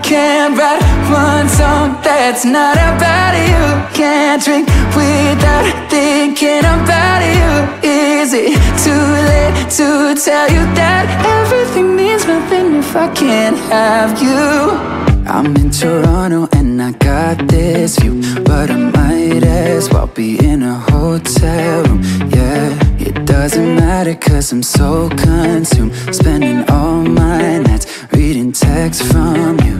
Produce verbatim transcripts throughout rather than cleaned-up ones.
can't write one song that's not about you. Can't drink without thinking about you. Is it too late to tell you that everything means nothing if I can't have you? I'm in Toronto and I got this view, but I might as well be in a hotel room. Yeah, it doesn't matter cause I'm so consumed, spending all my nights reading texts from you.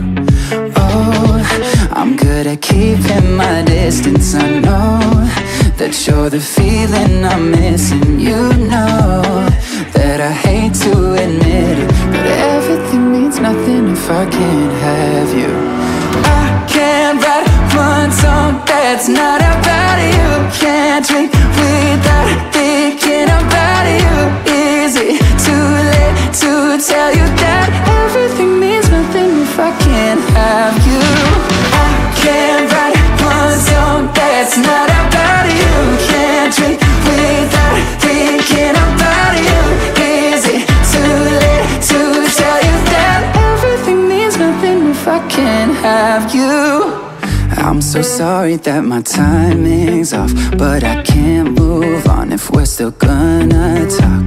Oh, I'm good at keeping my distance. I know that you're the feeling I'm missing. You know that I hate to admit it, but everything means nothing if I can't have you. I can't write one song that's not about you. Can't drink without thinking about you. Is it too late to tell you that everything means nothing if I can't have you? I can't write one song that's not about you. Can't drink without thinking about you. Is it too late to tell you that everything means nothing if I can't have you? I'm so sorry that my timing's off, but I can't move on if we're still gonna talk.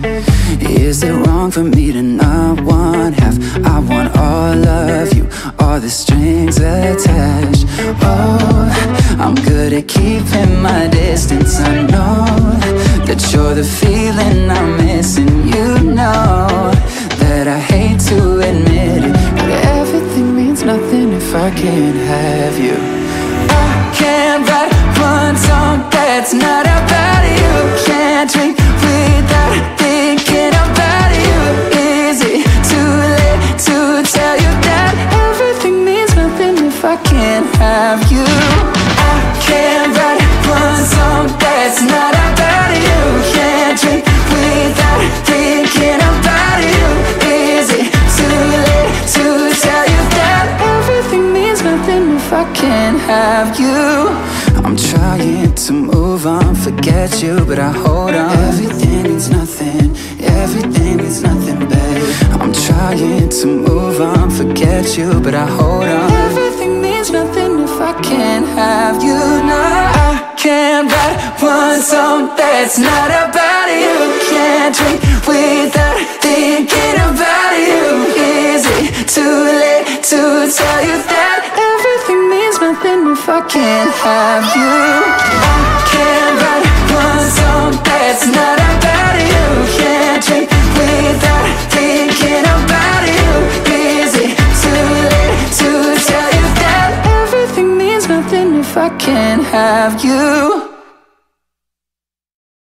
Is it wrong for me to not want half? I want all of you, all the strings attached. Oh, I'm good at keeping my distance. I know that you're the feeling I'm missing. You know that I hate to admit it, but everything means nothing if I can't have you. I can't write one song that's not about you. Can't drink without thinking about you. Is it too late to tell you that everything means nothing if I can't have you? I can't write one song that's not about you. Can't drink without thinking about you. Is it too late to tell you that everything means nothing if I can't have you? I'm trying to move on, forget you, but I hold on. Everything means nothing, everything means nothing, babe. I'm trying to move on, forget you, but I hold on. Everything means nothing if I can't have you. No, I can't write one song that's not about you. Can't drink without thinking about you. Is it too late to tell you that everything means nothing if I can't have you? I can't write one song that's not about you. Can't drink without thinking about you. Is it too late to tell you that everything means nothing if I can't have you?